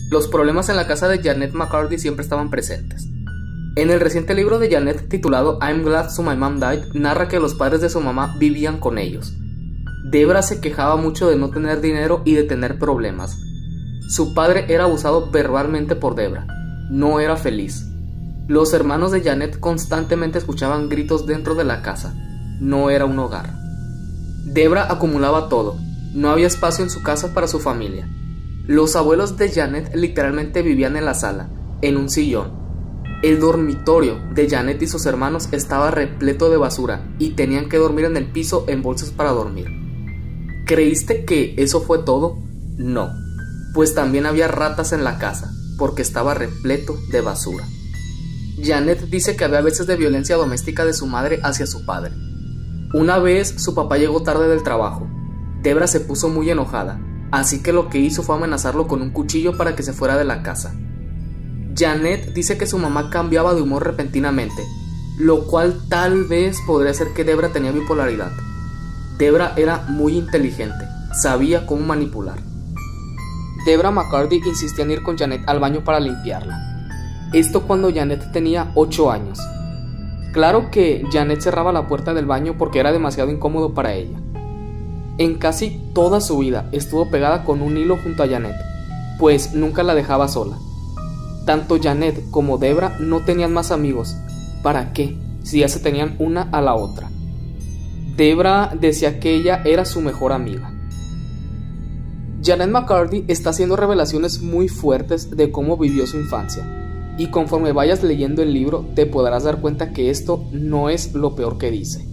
Los problemas en la casa de Janet McCurdy siempre estaban presentes. En el reciente libro de Janet titulado I'm Glad So My Mom Died, narra que los padres de su mamá vivían con ellos. Debra se quejaba mucho de no tener dinero y de tener problemas. Su padre era abusado verbalmente por Debra. No era feliz. Los hermanos de Janet constantemente escuchaban gritos dentro de la casa. No era un hogar. Debra acumulaba todo. No había espacio en su casa para su familia. Los abuelos de Janet literalmente vivían en la sala, en un sillón. El dormitorio de Janet y sus hermanos estaba repleto de basura y tenían que dormir en el piso en bolsas para dormir. ¿Creíste que eso fue todo? No, pues también había ratas en la casa, porque estaba repleto de basura. Janet dice que había veces de violencia doméstica de su madre hacia su padre. Una vez su papá llegó tarde del trabajo. Debra se puso muy enojada, así que lo que hizo fue amenazarlo con un cuchillo para que se fuera de la casa. Janet dice que su mamá cambiaba de humor repentinamente, lo cual tal vez podría ser que Debra tenía bipolaridad. Debra era muy inteligente, sabía cómo manipular. Debra McCurdy insistía en ir con Janet al baño para limpiarla. Esto cuando Janet tenía 8 años. Claro que Janet cerraba la puerta del baño porque era demasiado incómodo para ella. En casi toda su vida estuvo pegada con un hilo junto a Janet, pues nunca la dejaba sola. Tanto Janet como Debra no tenían más amigos. ¿Para qué? Si ya se tenían una a la otra. Debra decía que ella era su mejor amiga. Janet McCurdy está haciendo revelaciones muy fuertes de cómo vivió su infancia. Y conforme vayas leyendo el libro te podrás dar cuenta que esto no es lo peor que dice.